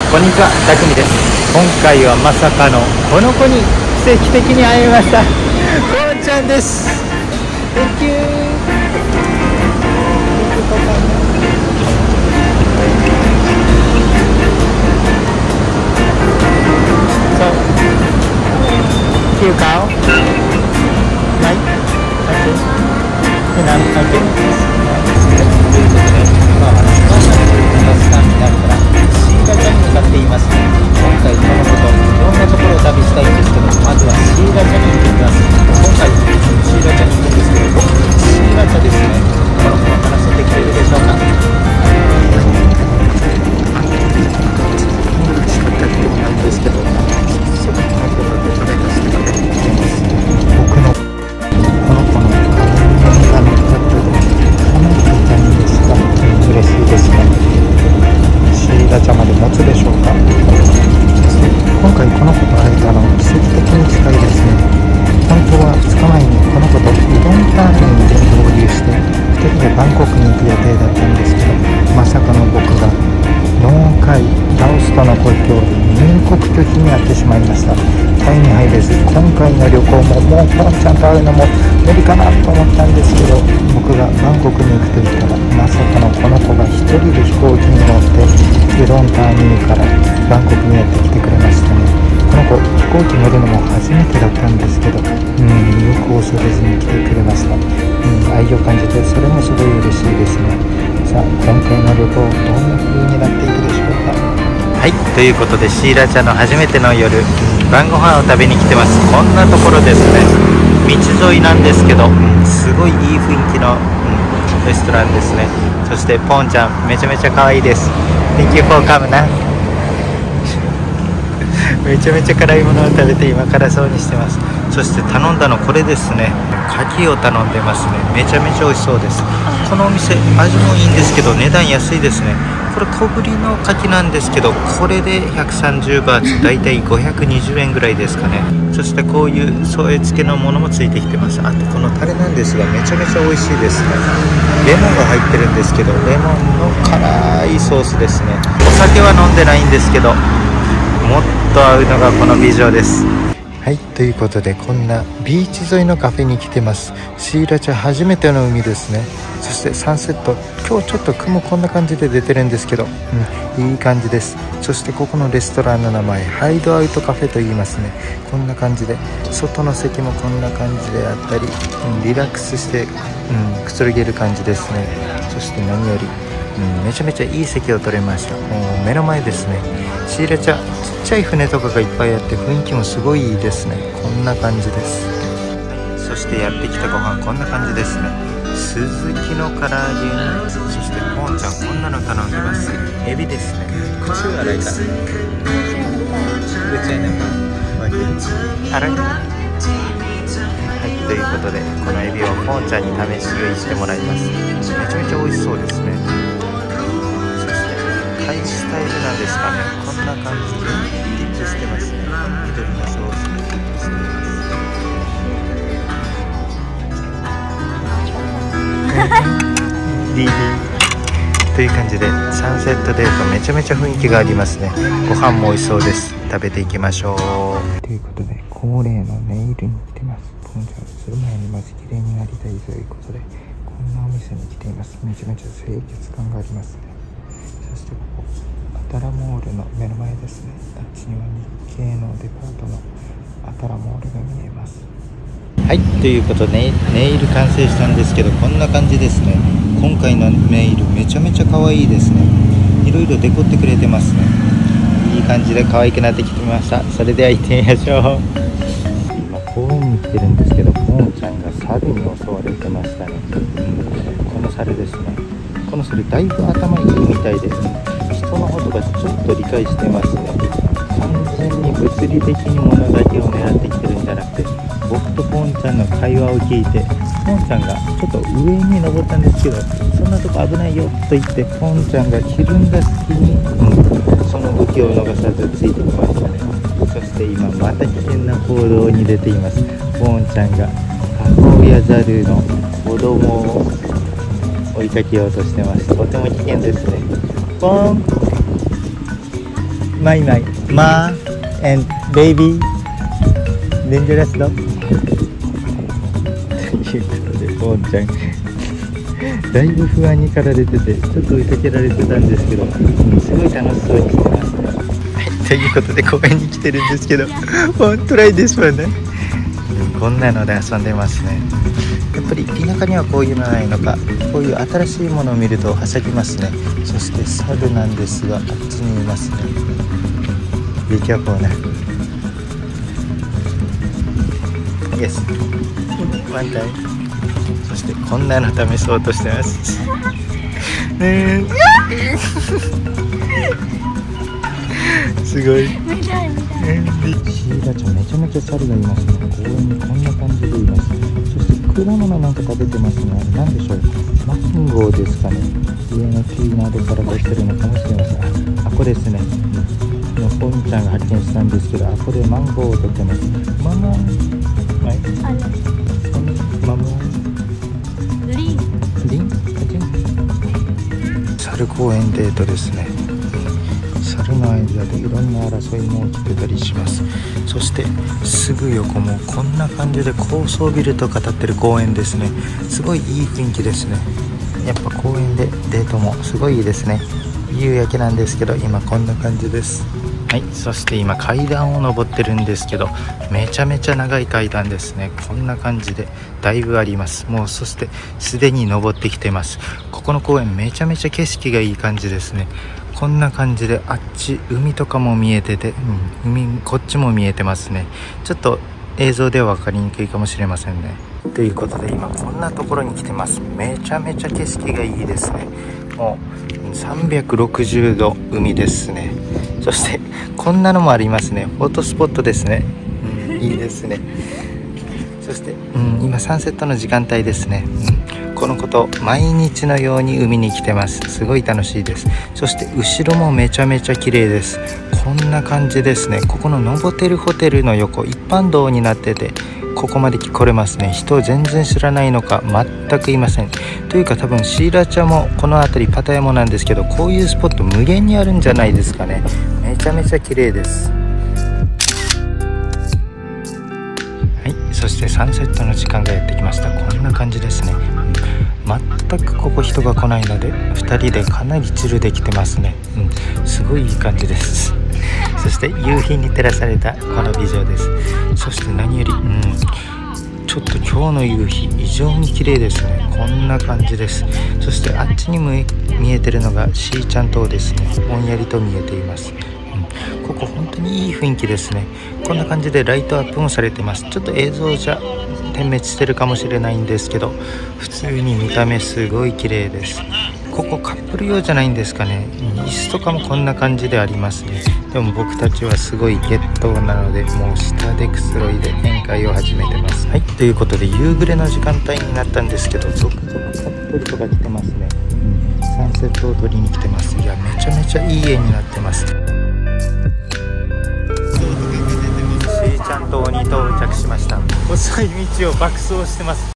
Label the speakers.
Speaker 1: こんにちは、たくみです。今回はまさかのこの子に奇跡的に会いました。こうちゃんです。Thank you。Yêu cáo đấy ok thế nào ok ということで今はバスターミナルからシーラちゃんに向かっています。今回このこといろんなところを旅したいんですけど、まずはシーラちゃんに行ってみます。今回シーラちゃんに行くんですけど、シーラちゃんですね。この子は話せてきているでしょうか。仕方なんですけど、そこの子がどこで助けてくれます。僕のこの子のかなり痛いんですが嬉しいですね。シーラちゃんまで持つでしょうか。今回この子と会えたの奇跡的に近いですね。本当は2日前にこの子とうどんターミンで合流して2人でバンコクに行く予定だったんですけど、まさかの僕がノーカイラオスとの国境で入国拒否に遭ってしまいました。タイに入れず今回の旅行ももうポンちゃんと会うのも無理かなと思ったんですけど、僕がバンコクに行くと言ったらまさかのこの子が一人で飛行機に乗ってうどんターミンからバンコクにやってきてくれましたね。この子飛行機乗るのも初めてだったんですけど、よく恐れずに来てくれました。愛を感じてそれもすごい嬉しいですね。さあ今回の旅行どんな風になっていくでしょうか。はい、ということでシーラちゃんの初めての夜晩ご飯を食べに来てます。こんなところですね。道沿いなんですけどすごいいい雰囲気の、レストランですね。そしてポンちゃんめちゃめちゃ可愛いです。 Thank you for coming なめちゃめちゃ辛いものを食べて今辛そうにしてます。そして頼んだのこれですね。牡蠣を頼んでますね。めちゃめちゃ美味しそうです。このお店味もいいんですけど値段安いですね。これ小ぶりの牡蠣なんですけどこれで130バーツ、だいたい520円ぐらいですかね。そしてこういう添え付けのものもついてきてます。あとこのタレなんですがめちゃめちゃ美味しいですね。レモンが入ってるんですけどレモンの辛いソースですね。お酒は飲んでないんですけどもっと合うのがこの美女です。はい、ということでこんなビーチ沿いのカフェに来てます。シーラちゃん初めての海ですね。そしてサンセット、今日ちょっと雲こんな感じで出てるんですけど、いい感じです。そしてここのレストランの名前ハイドアウトカフェと言いますね。こんな感じで外の席もこんな感じであったり、リラックスして、くつろげる感じですね。そして何よりめちゃめちゃいい席を取れました。もう目の前ですね。シーラちゃんちっちゃい船とかがいっぱいあって雰囲気もすごいいいですね。こんな感じです。そしてやってきたご飯こんな感じですね。スズキの唐揚げにそしてポンちゃんこんなの頼んでます。エビですね。口は洗いか口はね洗い。はい、ということでこのエビをポンちゃんに試し食いしてもらいます。めちゃめちゃ美味しそうですね。そしてタイスタイルなんですかね。こんな感じでディップしてますね。緑のソースにディップしています。という感じでサンセットデートめちゃめちゃ雰囲気がありますね。ご飯も美味しそうです。食べていきましょう。ということで恒例のネイルに来てます。ポンちゃんする前にまず綺麗になりたいということでこんなお店に来ています。めちゃめちゃ清潔感がありますね。そしてここアタラモールの目の前ですね。あっちには日系のデパートのアタラモールが見えます。はい、ということでネイル完成したんですけどこんな感じですね。今回のネイルめちゃめちゃ可愛いですね。いろいろデコってくれてますね。いい感じで可愛くなってきてみました。それでは行ってみましょう。今公園に来てるんですけどポンちゃんが猿に襲われてましたね。この猿ですね。この猿だいぶ頭いいみたいです。人のことがちょっと理解してますね。完全に物理的に物だけを狙ってきてるんじゃなくて僕とポンちゃんの会話を聞いてポンちゃんがちょっと上に登ったんですけどそんなとこ危ないよと言ってポンちゃんがひるんだ隙に、その動きを逃さずついてきましたね。そして今また危険な行動に出ています。ポンちゃんが母親ザルの子供を追いかけようとしてます。とても危険ですね。ポンマイマイマー and ベイビーデンジャラスドということでボンちゃんだいぶ不安に駆られててちょっと追いかけられてたんですけど、すごい楽しそうにしてますね。はい、ということで公園に来てるんですけどボントライですわね。こんなので遊んでますね。やっぱり田舎にはこういうのないのか、こういう新しいものを見るとはしゃぎますね。そして猿なんですがあっちにいますね。Be careful ね。Yes。ワンタイム。そしてこんなの試そうとしてます。すごい。シーラちゃんめちゃめちゃ猿がいますね。公園にこんな感じでいます。そして果物なんか食べてますね。あれ何でしょう。マンゴーですかね。上の木などから出してるのかもしれません。あ、これですね。今ポンちゃんが発見したんですけど、あ、これマンゴーを取ってます。ママン。はい。ママン。リン。猿公園デートですね。猿の間でいろんな争いも起きてたりします。そしてすぐ横もこんな感じで高層ビルとか建ってる公園ですね。すごいいい雰囲気ですね。やっぱ公園でデートもすごいいいですね。夕焼けなんですけど今こんな感じです。はい、そして今階段を登ってるんですけどめちゃめちゃ長い階段ですね。こんな感じでだいぶあります。もうそしてすでに登ってきてます。ここの公園めちゃめちゃ景色がいい感じですね。こんな感じであっち海とかも見えてて、海こっちも見えてますね。ちょっと映像では分かりにくいかもしれませんね。ということで今こんなところに来てます。めちゃめちゃ景色がいいですね。もう360度海ですね。そしてこんなのもありますね。フォトスポットですね。いいですね。そして、今サンセットの時間帯ですね。このこと毎日のように海に来てます。すごい楽しいです。そして後ろもめちゃめちゃ綺麗です。こんな感じですね。ここのノボテルホテルの横一般道になっててここまで来れますね。人全然知らないのか全くいません。というか多分シーラチャもこの辺りパタヤもなんですけどこういうスポット無限にあるんじゃないですかね。めちゃめちゃ綺麗です。はい、そしてサンセットの時間がやってきました。こんな感じですね。全くここ人が来ないので2人でかなりチルできてますね。すごいいい感じです。そして夕日に照らされたこの美女です。そして何より、ちょっと今日の夕日異常に綺麗ですね。こんな感じです。そしてあっちにも見えてるのがシーちゃん島ですね。ぼんやりと見えています。ここ本当にいい雰囲気ですね。こんな感じでライトアップもされてます。ちょっと映像じゃ点滅してるかもしれないんですけど普通に見た目すごい綺麗です。ここカップル用じゃないんですかね。椅子とかもこんな感じでありますね。でも僕たちはすごいゲットなのでもう下でくつろいで宴会を始めてます。はい、ということで夕暮れの時間帯になったんですけど続々カップルとか来てますね。サンセットを撮りに来てます。いやめちゃめちゃいい絵になってます。シーちゃん島に到着しました。細い道を爆走してます。